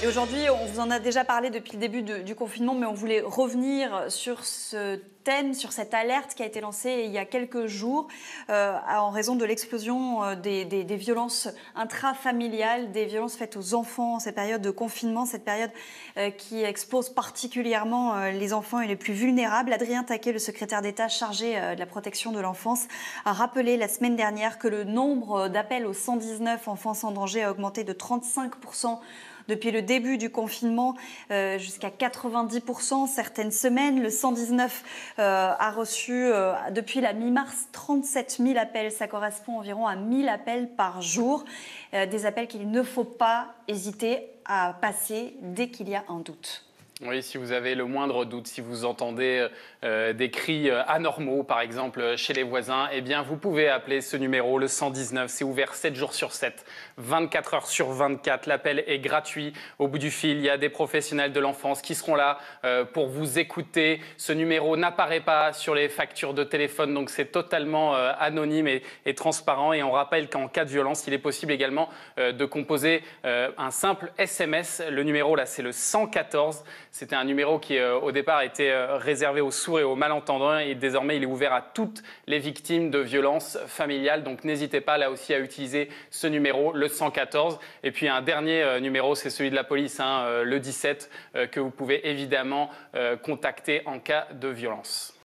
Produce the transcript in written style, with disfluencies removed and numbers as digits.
Et aujourd'hui, on vous en a déjà parlé depuis le début du confinement, mais on voulait revenir sur ce thème, sur cette alerte qui a été lancée il y a quelques jours en raison de l'explosion des violences intrafamiliales, des violences faites aux enfants en cette période de confinement, cette période qui expose particulièrement les enfants et les plus vulnérables. Adrien Taquet, le secrétaire d'État chargé de la protection de l'enfance, a rappelé la semaine dernière que le nombre d'appels au 119 enfance en danger a augmenté de 35% depuis le début du confinement, jusqu'à 90% certaines semaines. Le 119 a reçu depuis la mi-mars 37 000 appels. Ça correspond environ à 1000 appels par jour. Des appels qu'il ne faut pas hésiter à passer dès qu'il y a un doute. Oui, si vous avez le moindre doute, si vous entendez des cris anormaux, par exemple, chez les voisins, eh bien, vous pouvez appeler ce numéro, le 119. C'est ouvert 7 jours sur 7, 24 heures sur 24. L'appel est gratuit. Au bout du fil, il y a des professionnels de l'enfance qui seront là pour vous écouter. Ce numéro n'apparaît pas sur les factures de téléphone, donc c'est totalement anonyme et transparent. Et on rappelle qu'en cas de violence, il est possible également de composer un simple SMS. Le numéro, là, c'est le 114. C'était un numéro qui, au départ, était réservé aux sourds et aux malentendants et désormais, il est ouvert à toutes les victimes de violences familiales. Donc, n'hésitez pas là aussi à utiliser ce numéro, le 114. Et puis, un dernier numéro, c'est celui de la police, le 17, que vous pouvez évidemment contacter en cas de violence.